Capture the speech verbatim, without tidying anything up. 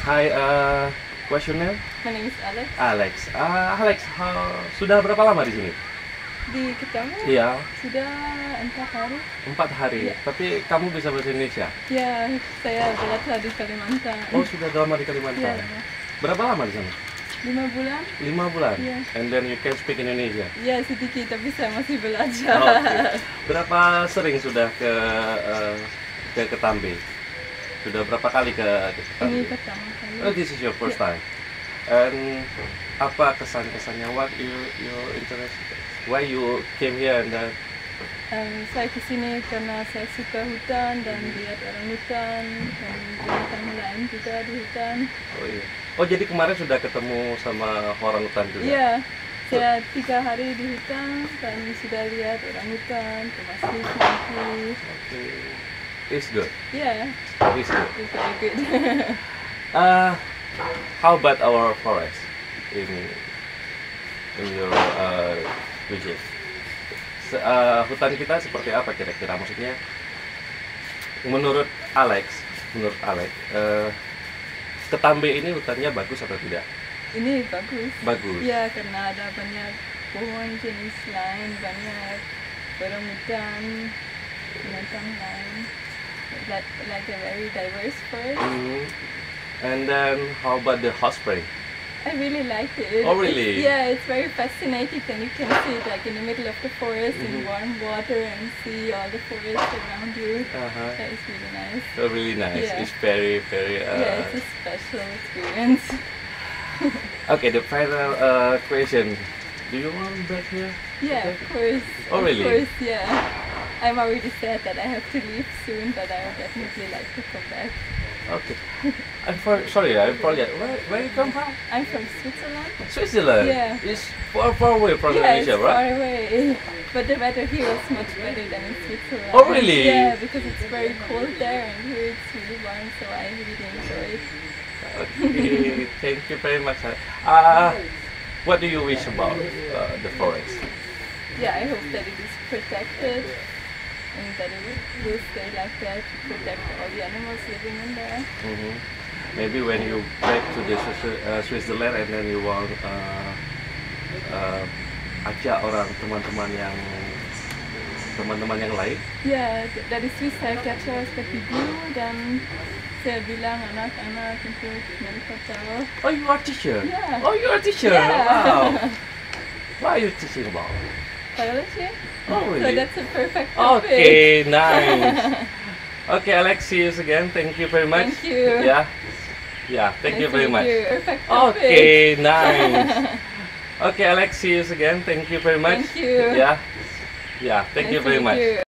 Hi, uh, what's your name? My name is Alex. Alex. Uh, Alex, how, sudah berapa lama di sini? Di Ketama Iya, sudah empat hari. empat hari. Iya. Tapi kamu bisa bahasa Indonesia? Ya, saya belajar di Kalimantan. Oh, sudah lama di Kalimantan. Ya, Berapa lama di sana? lima bulan. Lima bulan. Iya. And then you can speak Indonesia. Ya, sedikit, tapi saya masih belajar. Oh, okay. Berapa sering sudah ke uh, ke Ketambe? Sudah berapa kali ke ke Ini Ketambe? pertama kali. Oh, this is your first Yeah. time. And apa kesan-kesannya? What you you interested? Why you came here and then? Um, saya kesini karena saya suka hutan dan lihat orang hutan dan binatang lain juga di hutan. Oh iya. Oh jadi kemarin sudah ketemu sama orang hutan juga? Iya, saya tiga hari di hutan dan sudah lihat orang hutan, termasuk monkey. Okay. It's good. Yeah, It's good. it's very good. Uh, how about our forest in in your uh, region? Se- uh, hutan kita seperti apa kira-kira? Maksudnya, menurut Alex, menurut Alex, uh, Ketambe ini hutannya bagus atau tidak? Ini bagus. Bagus. Ya, karena ada banyak pohon jenis lain, banyak orang hutan, binatang lain. Like, like a very diverse forest. Mhm. And then how about the hot spring? I really like it. Oh, really? It's, yeah, it's very fascinating and you can sit like in the middle of the forest Mhm. in warm water and see all the forest around you. Uh-huh. That is really nice. Oh, really nice. Yeah. It's very, very. Uh... Yeah, it's a special experience. Okay, the final uh, question. Do you want back here? Yeah, of course. Oh, really? Of course, yeah. I'm already sad that I have to leave soon, but I would definitely like to come back. Okay. I'm for, sorry, I forget. Where, where you come from? I'm from Switzerland. Switzerland. Yeah. It's far, far away from Yeah, it's Indonesia, far right? away. But the weather here is much better than in Switzerland. Oh, really? Yeah, because it's very cold there and here it's really warm, so I really enjoy it. Okay. Thank you very much. Uh, what do you wish about uh, the forest? Yeah, I hope that it is protected and that it will stay like that to protect all the animals living in there. Mhm. Maybe when you back to the Swiss- uh, Switzerland and then you want uh, uh, ajak orang teman-teman yang teman-teman yang lain. Ya, dari Swiss saya capture seperti dulu dan saya bilang anak-anak untuk mereka tahu. Oh, you are teacher. Yeah. Oh, you are teacher. Yeah. Wow. What are you teaching about? Biology. Oh, So really? that's a perfect topic. Okay, nice. Okay, Alex, see you again. Thank you very much. Thank you. Yeah. Yeah, thank you Nice very to meet much. you. Perfect topic. Okay, nice. Okay, Alex, see you again. Thank you very much. Thank you. Yeah. Yeah, thank Nice you to very meet much. you.